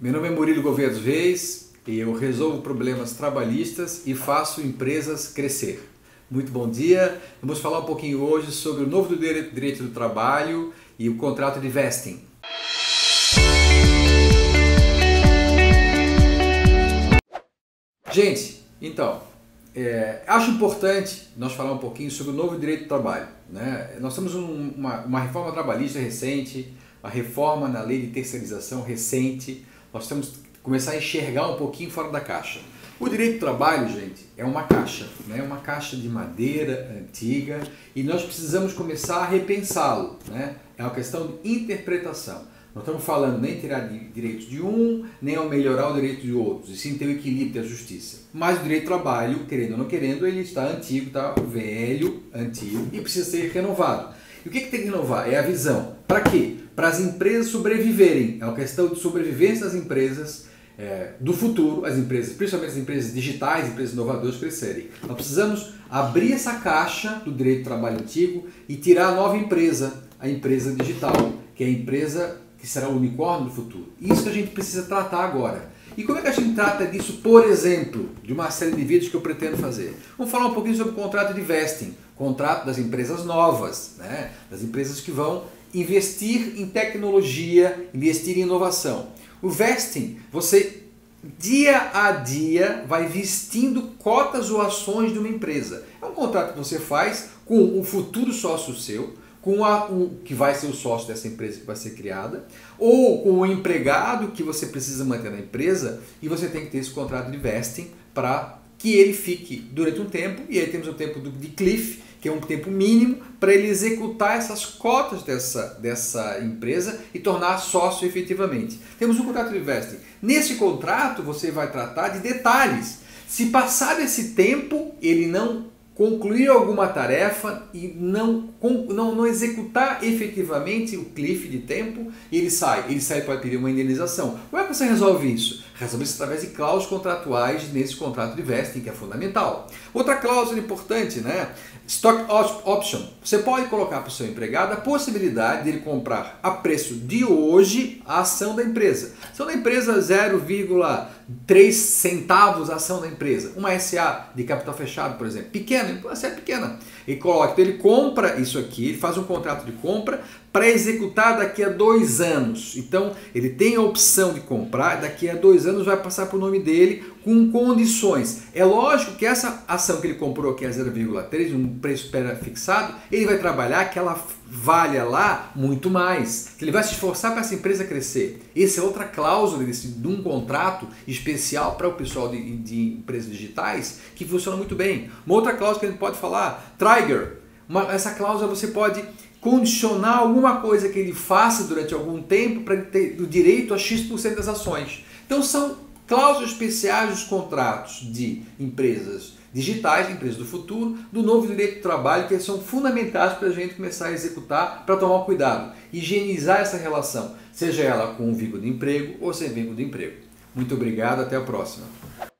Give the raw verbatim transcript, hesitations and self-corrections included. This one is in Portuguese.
Meu nome é Murilo Gouveia dos Reis e eu resolvo problemas trabalhistas e faço empresas crescer. Muito bom dia, vamos falar um pouquinho hoje sobre o novo direito do trabalho e o contrato de vesting. Gente, então, é, acho importante nós falar um pouquinho sobre o novo direito do trabalho, né? Nós temos um, uma, uma reforma trabalhista recente, a reforma na lei de terceirização recente. Nós temos que começar a enxergar um pouquinho fora da caixa. O direito do trabalho, gente, é uma caixa, né? Uma caixa de madeira antiga e nós precisamos começar a repensá-lo, né? É uma questão de interpretação. Não estamos falando nem tirar direitos de um, nem ao melhorar o direito de outros, e sim ter o equilíbrio da justiça. Mas o direito do trabalho, querendo ou não querendo, ele está antigo, está velho, antigo e precisa ser renovado. E o que, que tem que renovar? É a visão. Para quê? Para as empresas sobreviverem. É uma questão de sobrevivência das empresas é, do futuro, as empresas, principalmente as empresas digitais, empresas inovadoras crescerem. Nós precisamos abrir essa caixa do direito do trabalho antigo e tirar a nova empresa, a empresa digital, que é a empresa que será o unicórnio do futuro. Isso que a gente precisa tratar agora. E como é que a gente trata disso, por exemplo, de uma série de vídeos que eu pretendo fazer? Vamos falar um pouquinho sobre o contrato de vesting, contrato das empresas novas, né? Das empresas que vão investir em tecnologia, investir em inovação. O vesting, você dia a dia vai vestindo cotas ou ações de uma empresa. É um contrato que você faz com um futuro sócio seu, com a, um, que vai ser o sócio dessa empresa que vai ser criada, ou com o empregado que você precisa manter na empresa e você tem que ter esse contrato de vesting para que ele fique durante um tempo, e aí temos o tempo de cliff, que é um tempo mínimo para ele executar essas cotas dessa, dessa empresa e tornar sócio efetivamente. Temos um contrato de vesting. Nesse contrato você vai tratar de detalhes. Se passar desse tempo, ele não concluir alguma tarefa e não, não, não executar efetivamente o cliff de tempo, ele sai. Ele sai para pedir uma indenização. Como é que você resolve isso? Resolve isso através de cláusulas contratuais nesse contrato de vesting, que é fundamental. Outra cláusula importante, né? Stock option. Você pode colocar para o seu empregado a possibilidade de ele comprar a preço de hoje a ação da empresa. Ação da empresa zero vírgula três centavos a ação da empresa. Uma S A de capital fechado, por exemplo. Pequena, uma S A pequena. Ele coloca, então ele compra isso aqui, ele faz um contrato de compra para executar daqui a dois anos. Então ele tem a opção de comprar, daqui a dois anos vai passar para o nome dele com condições. É lógico que essa ação que ele comprou, que é zero vírgula três, um preço fixado, ele vai trabalhar que ela valha lá muito mais. Ele vai se esforçar para essa empresa crescer. Essa é outra cláusula desse, de um contrato especial para o pessoal de, de empresas digitais que funciona muito bem. Uma outra cláusula que a gente pode falar, trigger. Uma, essa cláusula você pode condicionar alguma coisa que ele faça durante algum tempo para ele ter o direito a X por cento das ações. Então são cláusulas especiais dos contratos de empresas digitais, empresas do futuro, do novo direito do trabalho, que são fundamentais para a gente começar a executar, para tomar cuidado, higienizar essa relação, seja ela com o vínculo de emprego ou sem vínculo de emprego. Muito obrigado, até a próxima.